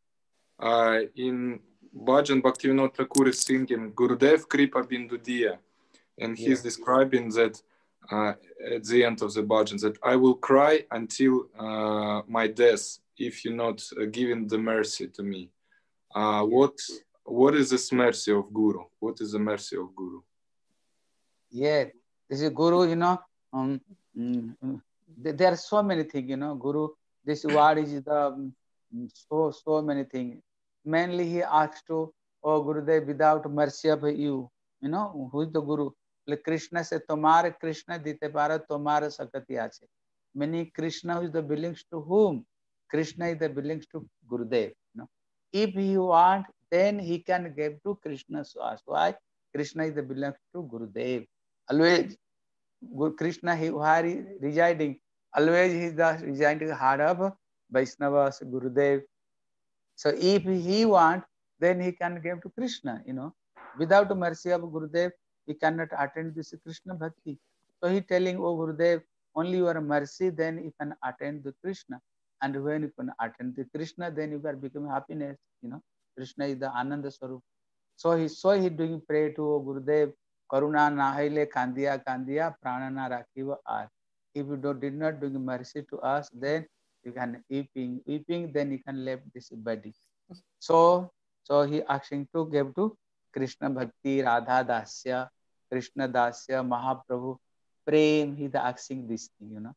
In Bhajan Bhaktivinoda Thakur is singing Gurudev Kripa Bindu Diya, and he's describing that at the end of the bhajan that I will cry until my death if you're not giving the mercy to me. What is this mercy of Guru? What is the mercy of Guru? Yeah, this is Guru, you know. There are so many things, you know. Guru, this word is the so many things. Mainly he asks to, oh Gurudev, without mercy of you, you know, who is the Guru? Krishna से तुम्हारे कृष्ण दीते पार तुम्हारे सकती आचे, meaning Krishna is the belongs to whom? Krishna is the belongs to Gurudev. No? If he want, then he can give to Krishna Swas. Why? Krishna is the belongs to Gurudev. Always Krishna, he where he residing, always he is the residing heart of Vaishnavas, Gurudev. So if he want, then he can give to Krishna. Without the mercy of Gurudev, he cannot attend this Krishna bhakti. So he telling, oh Gurudev, only your mercy, then you can attend the Krishna. And when you can attend the Krishna, then you can become happiness. Krishna is the Ananda Swarup. So he doing pray to oh Gurudev, Karuna nahaile kandiya kandiya pranana rakhiva ar. If you did not do mercy to us, then you can weeping, then you can leave this body. So he asking to give to Krishna Bhakti, Radha Dasya, Krishna Dasya, Mahaprabhu, Prem, he asking this thing,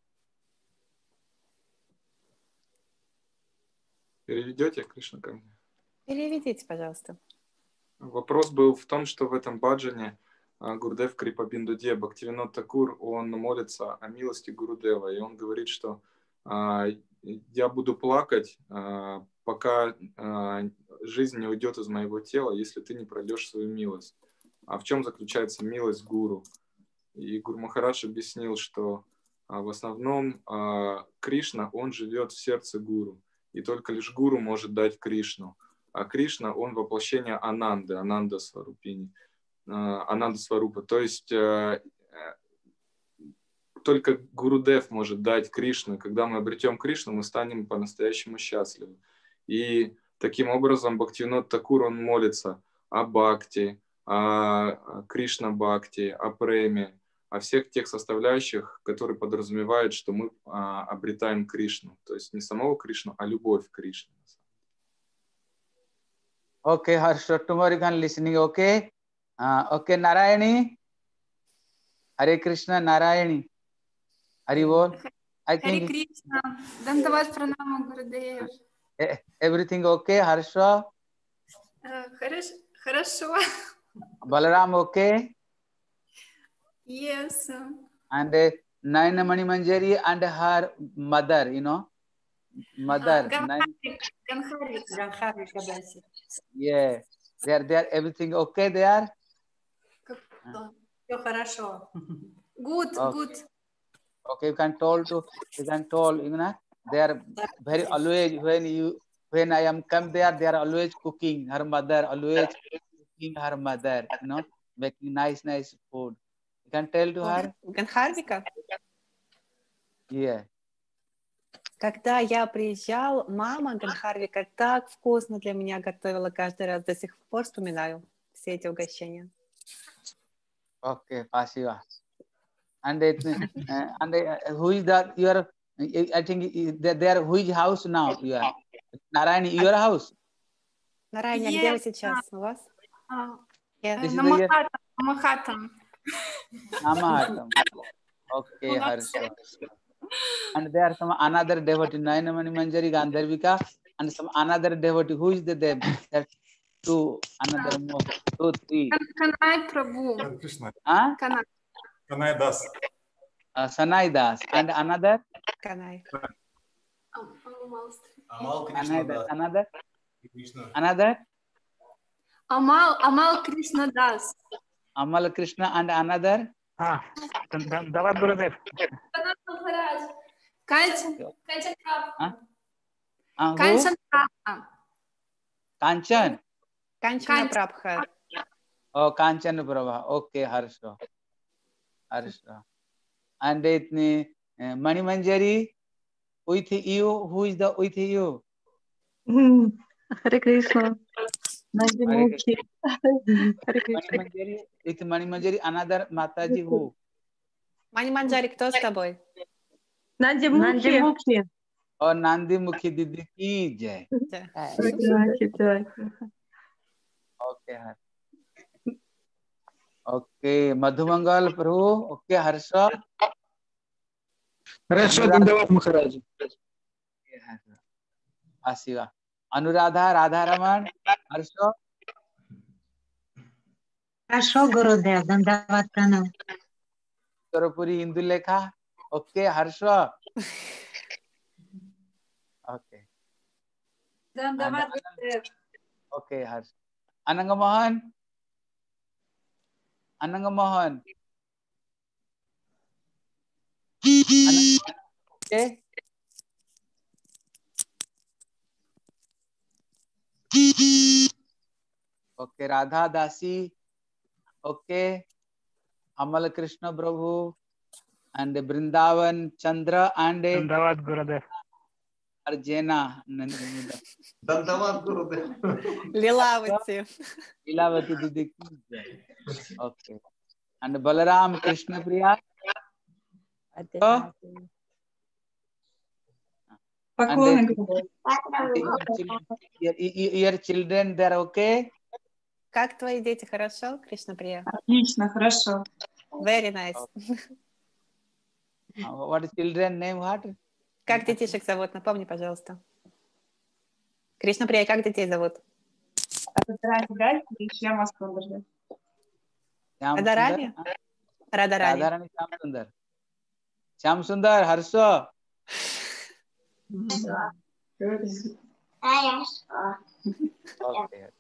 Переведете, Кришна, ко мне? Переведите, пожалуйста. Вопрос был в том, что в этом баджане Гурдев Крипабиндудия Бхактивинод Такур, он молится о милости Гурудева, и он говорит, что я буду плакать, пока жизнь не уйдет из моего тела, если ты не прольешь свою милость. А в чем заключается милость Гуру? И Гуру Махарадж объяснил, что в основном Кришна, он живет в сердце Гуру, и только лишь Гуру может дать Кришну. А Кришна, он воплощение Ананды, Ананда Сварупини, Ананда Сварупа. То есть только Гурудев может дать Кришну. И когда мы обретем Кришну, мы станем по-настоящему счастливы. И таким образом Бхактивинод Такур, он молится о Бхакти, о Кришна Бхакти, о Преме, о всех тех составляющих, которые подразумевают, что мы обретаем Кришну. То есть не самого Кришну, а любовь к Кришне. Okay, Harsha, tomorrow you can listening, okay? Okay, Narayani. Hare Krishna, Narayani. Hari Bol. I think Hare Krishna. Dandavad pranama, Gurudev. Everything okay, Harsha? Хорошо. Balaram okay? Yes. And Naina Mani Manjari and her mother, mother. Ганхарика. Yeah, they are everything okay there? Все хорошо. Good, good. Okay, you can tell, they are very always, when I am come there, they are always cooking, her mother, always cooking her mother, making nice food. You can tell to her? Ганхарвика? Yeah. Когда я приезжал, мама Ганхарвика так вкусно для меня готовила каждый раз. До сих пор вспоминаю все эти угощения. Okay, Pasiva. And who is that? You are, I think they are whose house now? You are Narayani, your house? Нарайня, где вы сейчас? У вас? Намахатам. Namahatam. Okay, Harsha. And there are some another devotee, Naina Mani Manjari, Gandharvika, and some another devotee. Who is the them? There are two, another more, 2, 3. Kanai Prabhu. Krishna. Kanai Das. Sanai Das. And another? Канай. Amal Krishna Das. Another? Another? Amal Krishna Das. Amal Krishna and another? Давай, Gurudev. Kanchan? Канчана Прабха. Oh, Kanchan Prabha. Okay, Harsha. And Mani Manjari, with you, who is the with you? Hare Krishna. Nandimukhi. Hare Krishna. With Mani Manjari, another Mataji who? Мани Манджари, кто с тобой? Nandimukhi. और नांदी मुखी दीदी की जय. Okay okay Madhumangal प्रभु. Okay Harsh. धन्यवाद महाराज. आशीर्वाद. अनुराधा, राधा रमन, हर्ष. Хорошо, Гурудев, Дандават Пранам. Sarupuri Indulekha. Okay, Harsha. Okay. Dandavat Gurudev. Okay, Harsha. Ananga Mohan. Okay. Okay, Radha Dasi. Okay. Amal Krishna Prabhu and Brindavan Chandra and Дандават Гурудев. Arjana. Dandavat Gurudev. Лилавати. Lilavati Didi. Okay. And Balaram Krishna Priya. Поклоны, And Гурудев. your children, they're okay? Как твои дети? Хорошо, Кришна Прия? Отлично, хорошо. Very nice. What is children name? What? Как детишек зовут? Напомни, пожалуйста. Кришна Прия, как детей зовут? Радарани? Радарани. Radharani Shyam Sundar. Shyam Sundar, Harsha. Okay.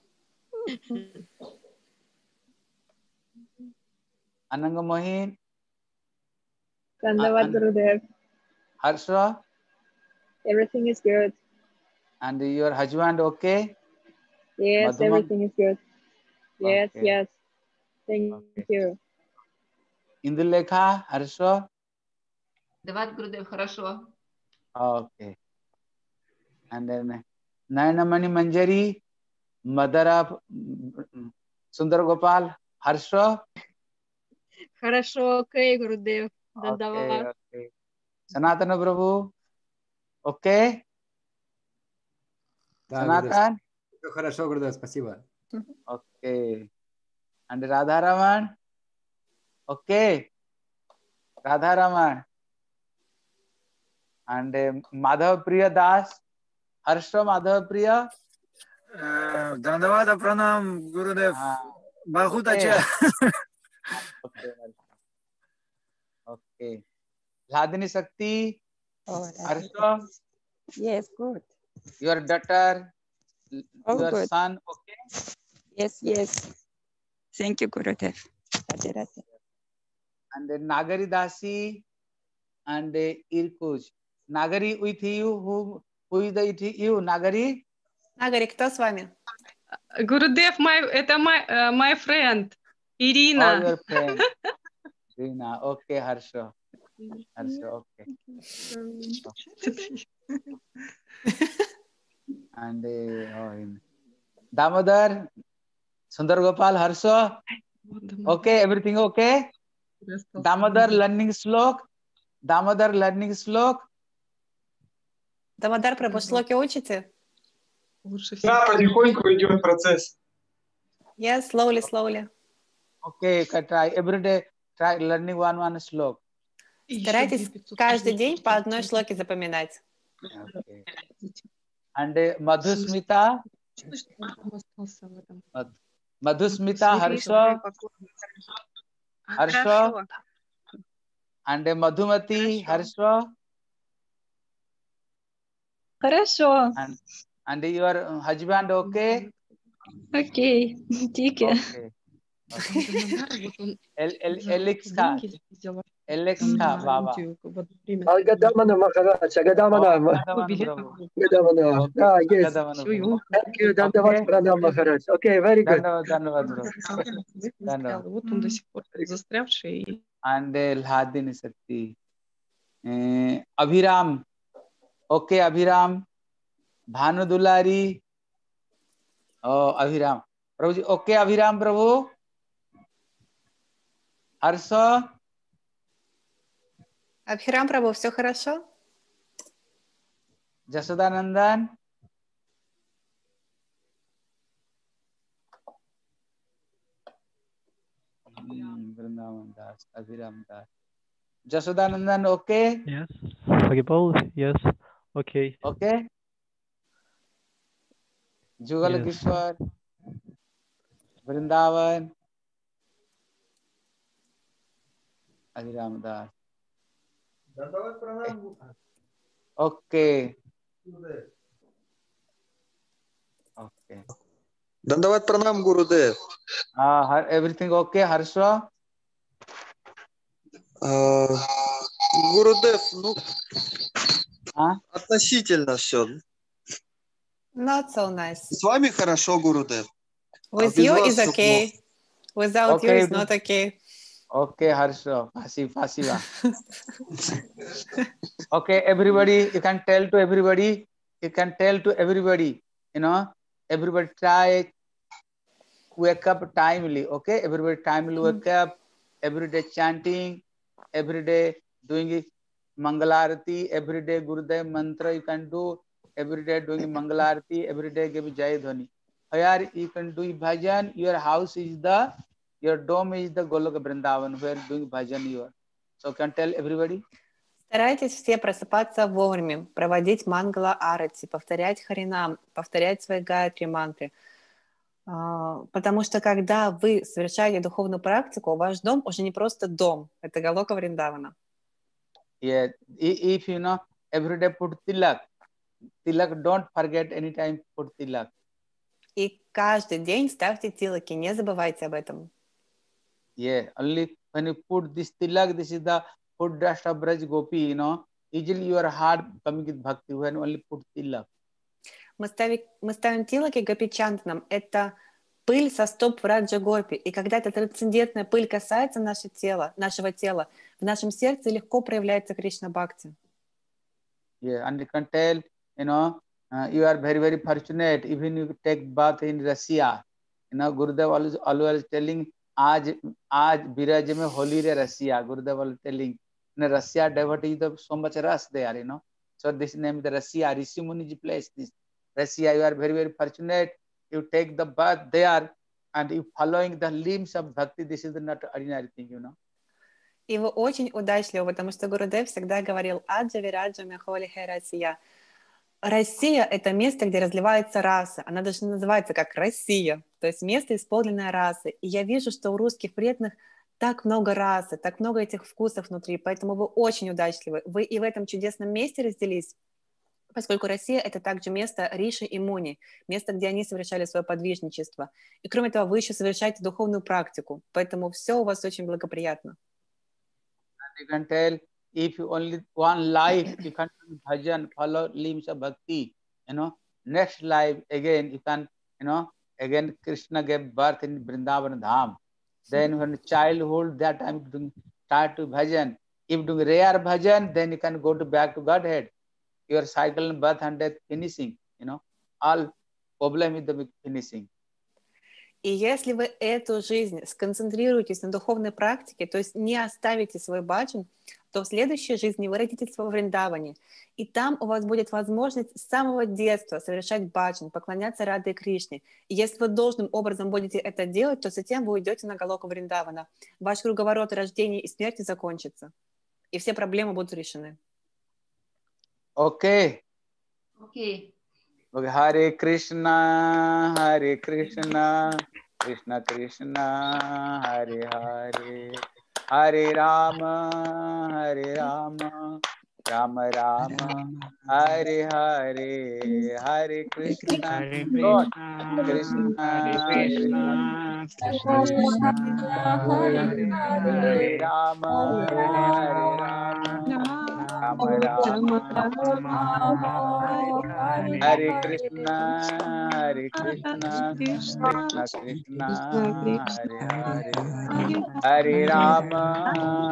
Ananga Mohin. Dandavat Gurudev. Harsha. Everything is good. And your husband okay? Yes, Madhuman? everything is good. Yes, Okay. yes. Thank Okay. you. Indulekha, Harsha. Дават Гурудев, хорошо. Okay. And then Nayanamani Manjari, mother of Sundar Gopal, Harsha. Хорошо, окей, Гурудев. Okay, Дандават. okay. Sanatana Prabhu, okay? Sanatan? Хорошо, Гурудев, спасибо. Okay. And Radharaman? Okay. Radharaman. And Madhav Priya Das, Harsha Madhav Priya. Дандават Пранам Гурудев. Bahut Okay. acha. Okay. Okay. Ladini Sakti, Harsha, Yes, good. your daughter, Oh, your good. son, okay? Yes, yes. Thank you, Gurudev. Radhe Radhe. And then Nagari Dasi and Irkuj. Nagari with you, who is with you, Nagari? Нагари, кто с вами? Гурудев, это my friend, Oh, Ирина. your friend. Rina. Okay, Harsha. Harsha, okay. And Damodar, Sundar Gopal, Harsha. Okay, everything okay? Damodar learning slok. Damodar learning slok. Дамодар Прабhu, шлоки учите? Да, потихоньку идет процесс. Yes, slowly, slowly. Okay, try every day. Try learning one slok. Старайтесь каждый день по одной шлоке запоминать. Okay. And Madhusmita. Madhusmita, Harsha. Harsha. And Madhumati, Harsha. Хорошо. And your husband, okay? Окей. Тики. Okay. Alexa, Baba. Gadamana Maharaj, Gadamana. Gadamana. Ah, yes. Thank you, Dandavat Pranam Maharaj. Okay, very good. Вот он до сих пор застрявший. And Ladini Sakti. Abhiram. Okay, Abhiram. Bhanu Dulari. Oh, Abhiram. Prabhuji, okay, Abhiram, Prabhu. Harsha. Абхирам Прабhu, все хорошо? Jasodanandan. Vrindavan Das, Abhiram Das. Jasodanandan, okay? Yes. Hagipal, yes. Okay. Okay. Jugal Yes. Kishwar. Vrindavan. Hari Ramdas. दंडवत प्रणाम Okay. Okay. Dandavat pranam Gurudev. Everything okay, Harsha? Gurudev, ну, относительно все. Not so nice. С вами хорошо, Гурудев. With без you вас is всё okay. плохо. Without you Okay, is not okay. Okay, Harsha. Pasiva. Okay, everybody, you can tell to everybody. You can tell to everybody. You know, everybody try wake up timely. Okay, everybody timely wake up. Every day chanting. Every day doing Mangalarati. Every day Gurudev mantra you can do. Every day doing Mangalarati. Every day give Jai Dhwani. Here you can do bhajan. Your house is your dome is the Goloka Vrindavan where doing bhajan you are. So can tell everybody. Старайтесь все просыпаться вовремя, проводить мангала арати, повторять харинам, повторять свои гайатри мантры. Потому что когда вы совершаете духовную практику, ваш дом уже не просто дом, это Галока Вриндавана. Yeah, if you know every day put tilak, don't forget anytime put tilak. И каждый день ставьте тилаки, не забывайте об этом. Yeah, only when you put this tilak, this is the food dust of Braj Gopi, you know, easily your heart coming with bhakti when only put tilak. Мы ставим тилаки гопичантанам, это пыль со стоп Враджа Гопи. И когда эта трансцендентная пыль касается нашего тела, в нашем сердце легко проявляется Кришна Бхакти. Yeah, and you can tell, you know, you are very, very fortunate. Even you take bath in Russia. You know, Gurudev always telling, आज Biraj में होली रे Russia. Gurudev always telling, in Russia devotees have so much rus there, you know. So this name the Russia, Rishi Muni's place. This Russia, you are very, very fortunate. You take the bath there and you following the limbs of bhakti. This is not ordinary thing, you know. И вы очень удачливы, потому что Гурудев всегда говорил «Аджа вираджа мехоли хэ Россия». Россия — это место, где разливается раса. Она даже называется как Россия, то есть место, исполненное расы. И я вижу, что у русских преданных так много расы, так много этих вкусов внутри, поэтому вы очень удачливы. Вы и в этом чудесном месте разделись, поскольку Россия — это также место Риши и Муни, место, где они совершали свое подвижничество. И кроме того, вы еще совершаете духовную практику, поэтому все у вас очень благоприятно. You can tell if you only one life you can do bhajan, follow limbs of bhakti, you know. Next life again you can, you know, again Krishna gave birth in Vrindavan Dham. Then when childhood, that time doing start to bhajan. If doing rare bhajan, then you can go to back to Godhead. Your cycle and birth and death finishing, you know. All problem is the finishing. И если вы эту жизнь сконцентрируетесь на духовной практике, то есть не оставите свой баджан, то в следующей жизни вы родитесь во Вриндаване. И там у вас будет возможность с самого детства совершать баджан, поклоняться Раде Кришне. И если вы должным образом будете это делать, то затем вы уйдете на Галоку Вриндавана. Ваш круговорот рождения и смерти закончится. И все проблемы будут решены. Okay. Okay. Hare Krishna, Krishna Krishna, Hare Hare, Hare Rama, Rama Rama, Hare Hare, Hare Krishna, Krishna Krishna, Hare Rama, Rama Rama, Hare Krishna, Krishna Krishna, Hare Hare, Hare Rama,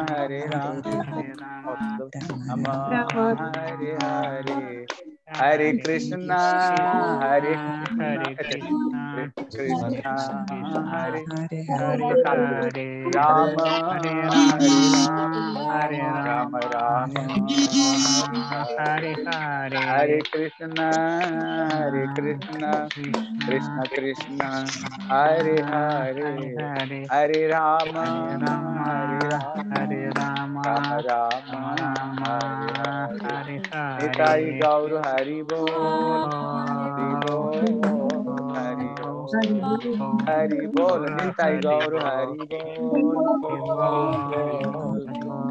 Rama, Hare Hare, Hare Krishna, Krishna Krishna, Hare Hare, Rama, Rama Rama, Hare Krishna, Krishna Krishna, Hare Hare, Hare Rama, Rama Rama, Hare Hare. Nitai Gaur Hari Bol, Hari Bol, Hari Bol, Nitai Gaur Hari Bol, Bol, Bol.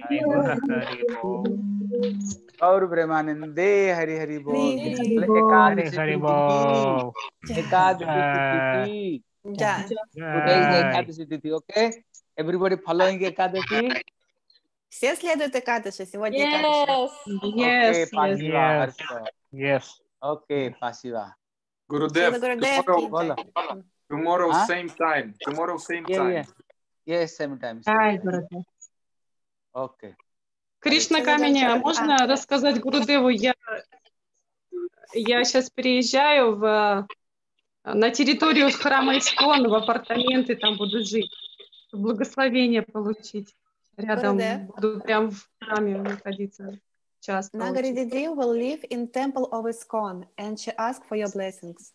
और ब्रह्मानंदे हरि हरि बोल। हरि एकादशी तिथि एकादशी तिथि today is Ekadashi तिथि. Okay, everybody following Ekadashi. Все следуют Экадыши. Сегодня Экадыши. Okay, Pasiva, Harsha. Yes. Okay, Pasiva. Gurudev, tomorrow Huh? same time. Tomorrow same Yeah, time. yeah. Yes, same time. Ай, Гурудев. Okay. Кришна Камени, а можно рассказать Гурудеву? Я сейчас переезжаю на территорию храма Искон, в апартаменты, там буду жить. Благословение получить. Рядом Гурудев. буду прям в храме находиться часто. Nagari очень. Didi will live in temple of ISKCON, and she asked for your blessings.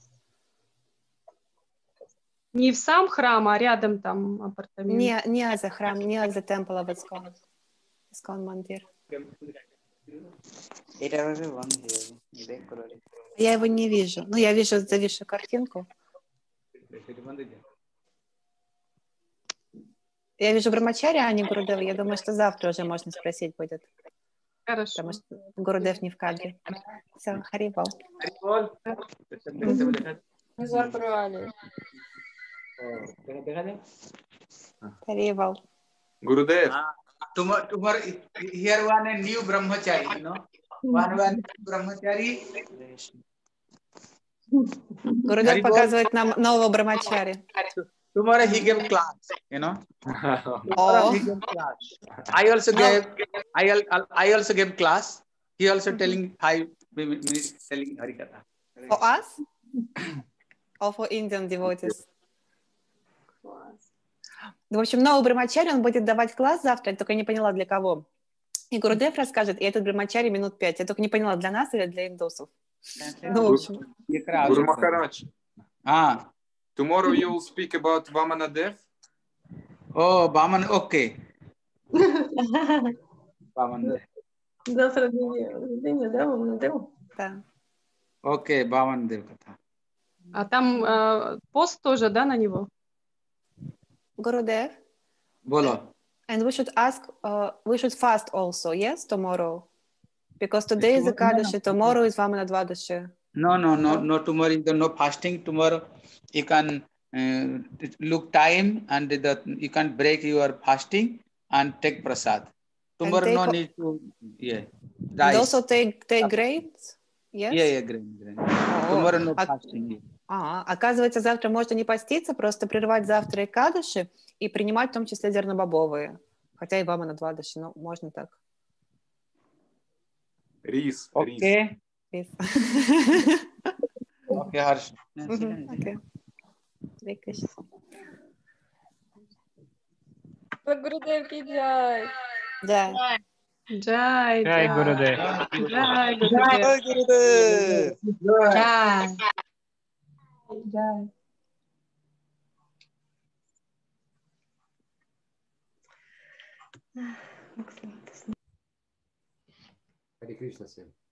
Не в сам храм, а рядом там апартаменты. Не за храм, не за temple of ISKCON. ISKCON Mandir. Я его не вижу. Ну, я вижу зависшую картинку. Я вижу Брамачари, а не Гурудева. Я думаю, что завтра уже можно спросить будет. Хорошо. Потому что Гурудев не в кадре. Все, Харибол. Мы забрали. Харибол. Gurudev. Tomorrow here one a new brahmachari, you know. One brahmachari. Гурудев показывает нам нового Брамачари. Tomorrow he gave class, you know. Tomorrow he gave class. I also gave class. He also telling 5 minutes telling Harikatha. For us? Or for Indian devotees? В общем, новый Брамачари, он будет давать класс завтра, я только не поняла, для кого. И Гурудев расскажет, и этот Брамачари минут 5. Я только не поняла, для нас или для индусов. Ну, в общем. Guru Maharaj. Tomorrow you will speak about Vamanadev. Oh, Vaman, okay. Vaman. Завтра день, да, Ваманадев? Да. Okay, Vamandev Katha. А там пост тоже, да, на него? Gurudev. Bolo. And we should ask, we should fast also, yes, tomorrow? Because today is Ekadashi, tomorrow is Vamanadvadashi. No, tomorrow is no fasting. Tomorrow you can look time and you can break your fasting and take prasad. Tomorrow no need to, rice. And also take grains? Yes? Yeah, grain. Tomorrow no fasting. Оказывается, завтра можно не поститься, просто прервать завтра Экадаши и принимать в том числе зернобобовые. Хотя и Ваманадвадаши, но можно так. Рис. Okay. Рис. Okay, Harsh. Okay. Гурудев ки джай. Джай. Джай, Джай, Гурудев. Джай, Гурудев. Джай. Hare Krishna, sir.